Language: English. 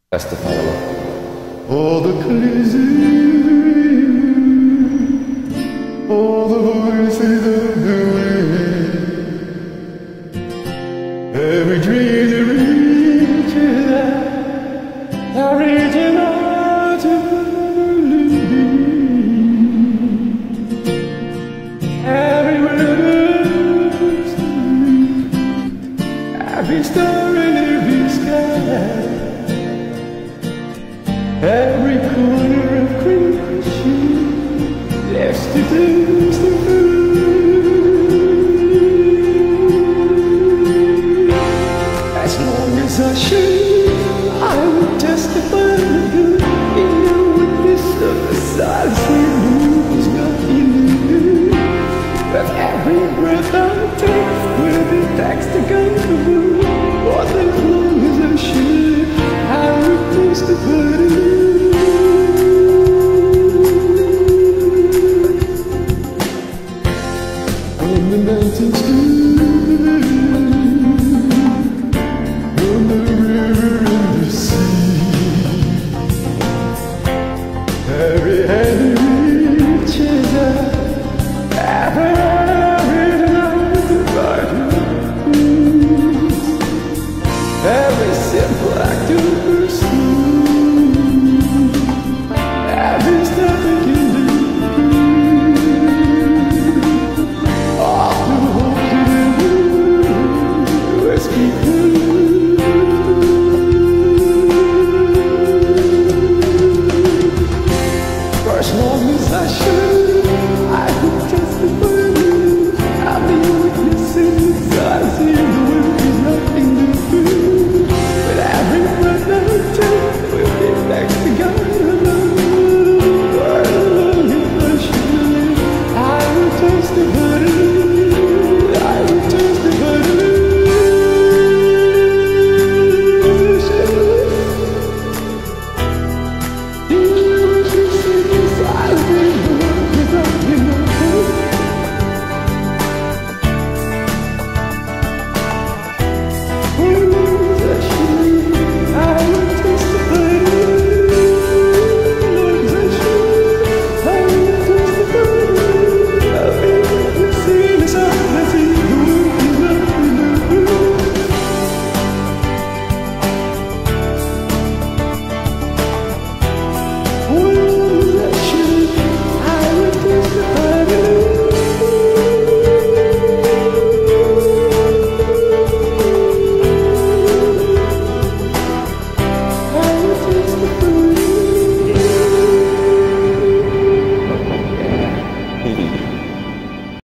That's the final. All the colors in you, all the voices of the wind, every dream that reaches out, reaching out to believe, every word, every star in every sky. Every corner of creation left to do.